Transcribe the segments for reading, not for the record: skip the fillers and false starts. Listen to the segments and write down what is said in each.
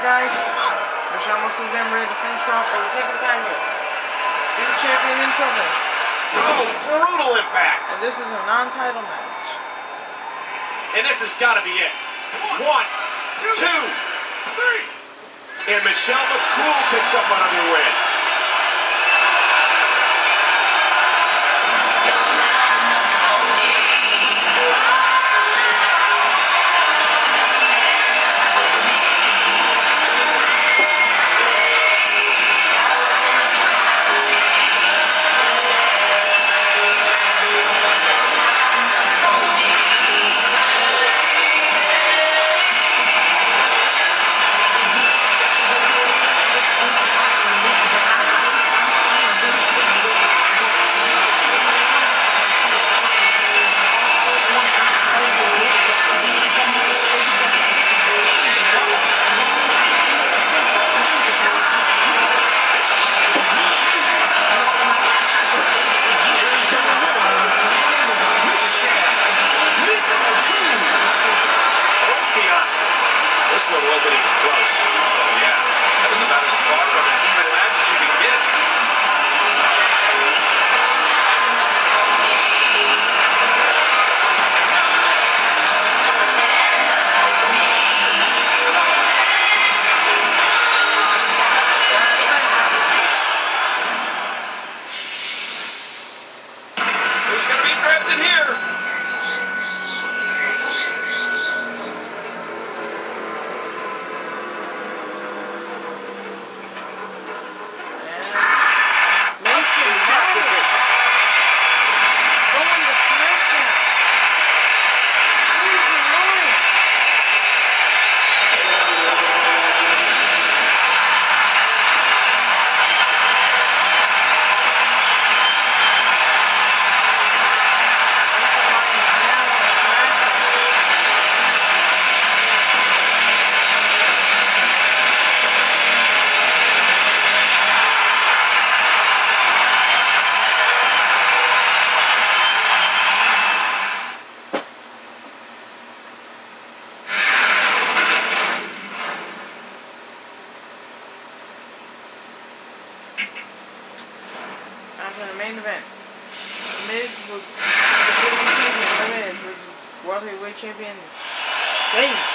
guys, Michelle McCool getting ready to finish off for the second time here. He's champion in trouble. Oh, brutal impact. And this is a non-title match. And this has got to be it. 1, 2, 3. And Michelle McCool picks up another win. This one wasn't even close. Yeah, that was about as far from an even match as you can get. Who's going to be drafted here? After the main event, Miz was defeating champion The Miz versus World Heavyweight Champion Sheamus.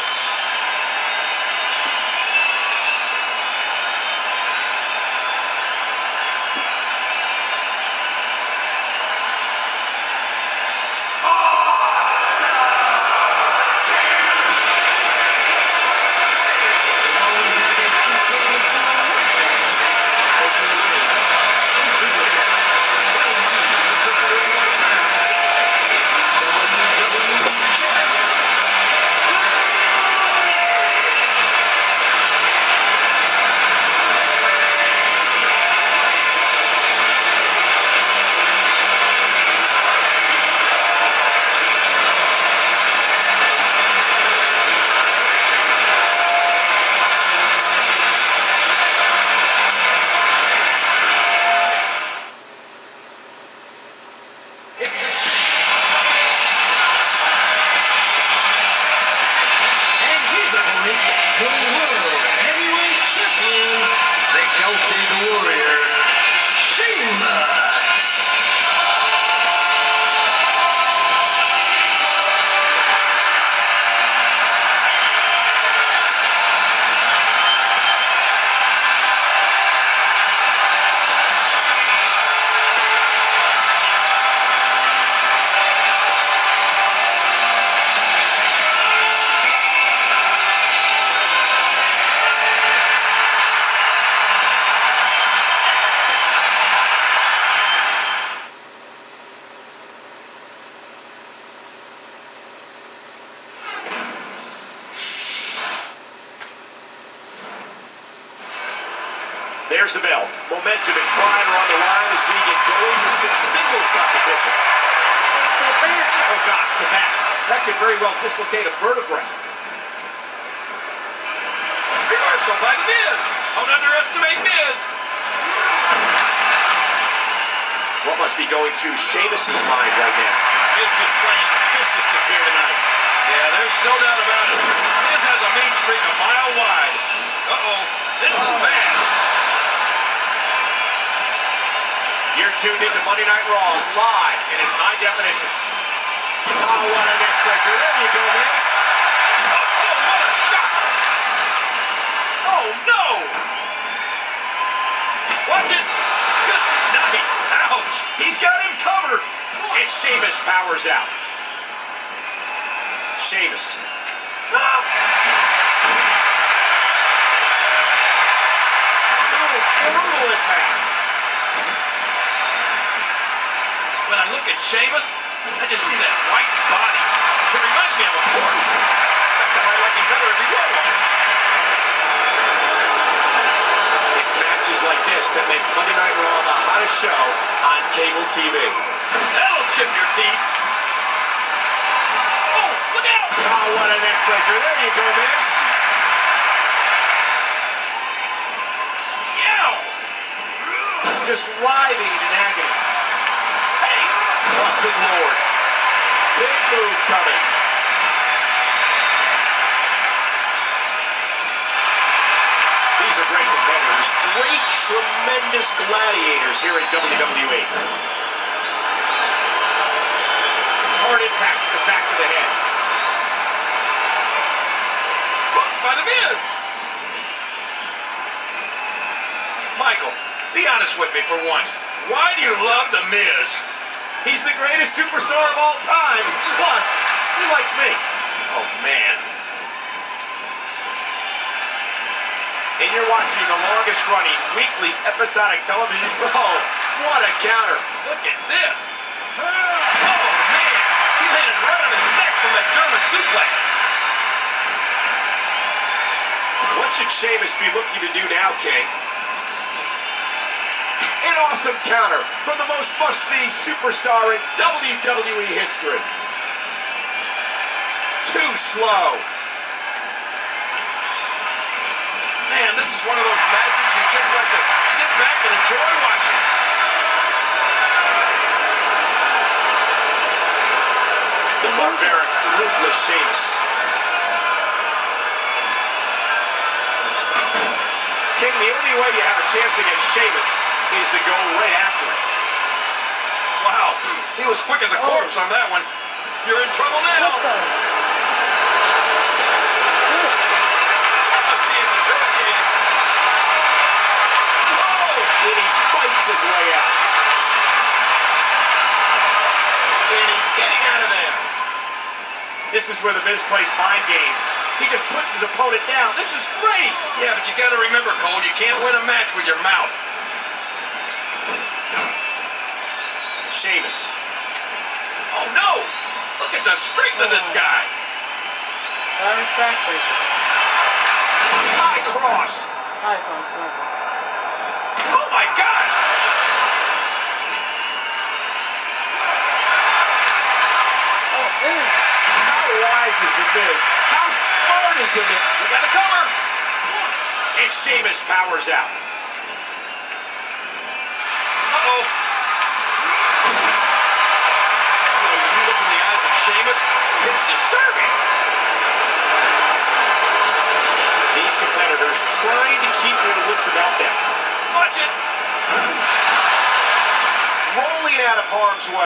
There's the bell. Momentum and pride are on the line as we get going with some singles competition. Oh gosh, the back. That could very well dislocate a vertebrae. Reversal by The Miz. Don't underestimate Miz. What must be going through Sheamus' mind right now? Miz displaying viciousness here tonight. Yeah, there's no doubt about it. Miz has a mean streak a mile wide. Uh-oh. Uh-oh. This is bad. You're tuned into Monday Night Raw live and in high definition. Oh, what a neck breaker. There you go, Miz. Oh, what a shot. Oh, no. Watch it. Good night. Ouch. He's got him covered. And Sheamus powers out. Sheamus. Ah. Brutal impact. When I look at Sheamus, I just see that white body. It reminds me of a corpse. In fact, I might like him better if he were one. It's matches like this that make Monday Night Raw the hottest show on cable TV. That'll chip your teeth. Oh, look out! Oh, what a neck breaker. There you go, Miz. Yow! Just writhing in agony. Hey! Oh, good Lord. Big move coming. These are great competitors. Great, tremendous gladiators here at WWE. Hard impact to the back of the head. Hooked by the Miz. Michael, be honest with me for once. Why do you love the Miz? He's the greatest superstar of all time. Plus, he likes me. Oh, man. And you're watching the longest running weekly episodic television. Oh, what a counter. Look at this. Oh, man. He landed right on his neck from that German suplex. What should Sheamus be looking to do now, King? An awesome counter from the most must-see superstar in WWE history. Too slow. Man, this is one of those matches you just like to sit back and enjoy watching. The barbaric, ruthless Sheamus. King, the only way you have a chance against Sheamus is to go right after him. Wow, he was quick as a corpse on that one. You're in trouble now. That must be excruciating. Oh, and he fights his way out. And he's getting out of there. This is where the Miz plays mind games. He just puts his opponent down. This is great. Yeah, but you got to remember, Cole, you can't win a match with your mouth. Sheamus. Oh, no. Look at the strength of this guy. Irish backbreaker. High cross. High cross level. Oh, my gosh. Oh, Miz. How wise is the Miz? How smart is the Miz? We got the cover. And Sheamus powers out. Uh-oh. When you look in the eyes of Sheamus, it's disturbing. These competitors trying to keep their wits about them. Watch it. Rolling out of harm's way.